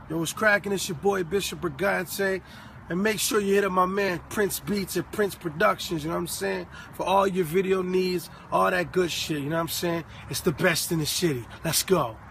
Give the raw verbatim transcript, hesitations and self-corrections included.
Yo, what's cracking? It's your boy Bishop Brigante. And make sure you hit up my man Prince Beats at Prince Productions, you know what I'm saying? For all your video needs, all that good shit, you know what I'm saying? It's the best in the city. Let's go.